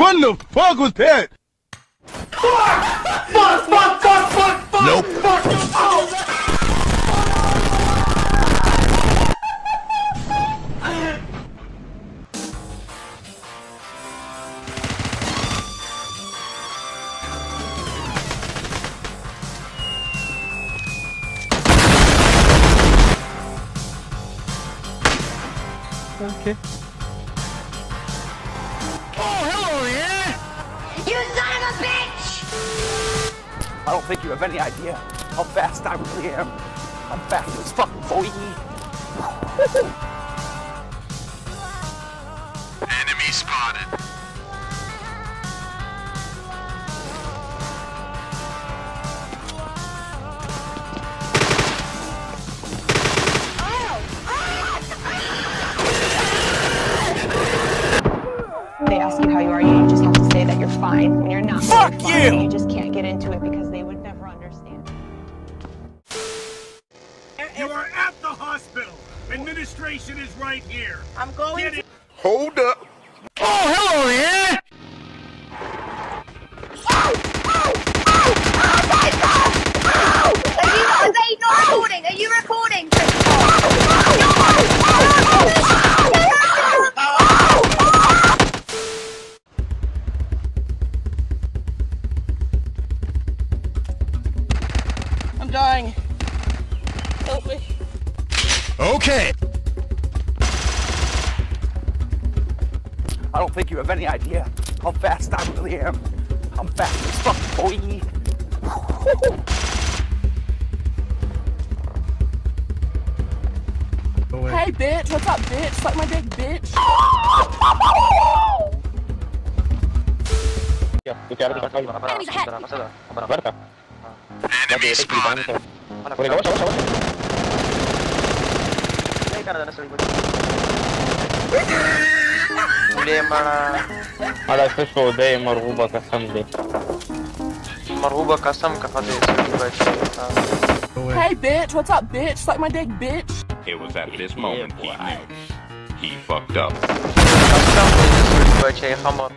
What in the fuck was that? Fuck! Nope. Okay. Oh, hello there! You son of a bitch! I don't think you have any idea how fast I really am. I'm fast as fuck, boy. Enemy spotted. They ask you how you are, you just have to say that you're fine when you're not. Fuck really fine. you! You just can't get into it because they would never understand. You are at the hospital. Administration is right here. I'm going to... Hold up. Oh, hello there! Are they not recording? Are you recording? I'm dying. Help me. Okay. I don't think you have any idea how fast I really am. I'm fast as fuck, boy. Hey bitch, what's up bitch? Suck my dick bitch. Enemy spotted. على فكرة ده مرغوبة قسم لي. مرغوبة قسم كفاية. Hey bitch, what's up bitch? Suck my dick bitch. It was at this moment he knew. He fucked up. قسم شيء خمر.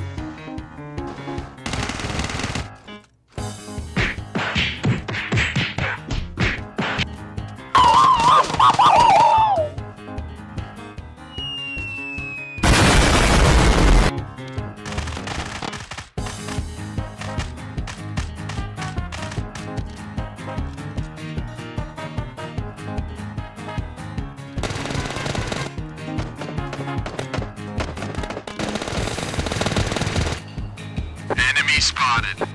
Enemy spotted.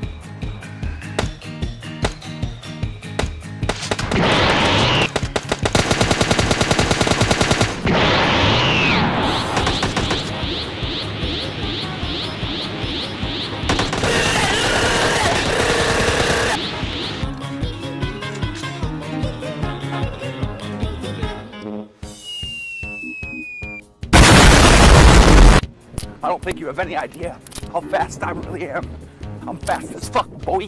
I don't think you have any idea how fast I really am. I'm fast as fuck, boy.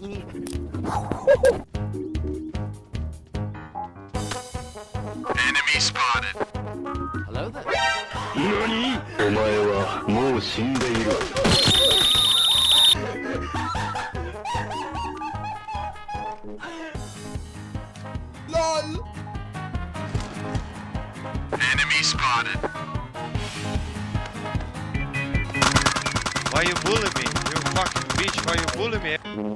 Enemy spotted. Hello there. NANI?! お前はもう死んでいる。LOL! Enemy spotted. Why you bully me? You fucking bitch, why you bully me?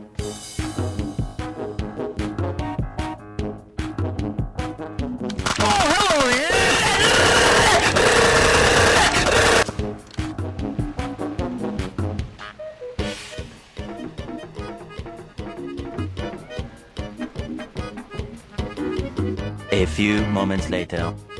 Oh, hello A few moments later.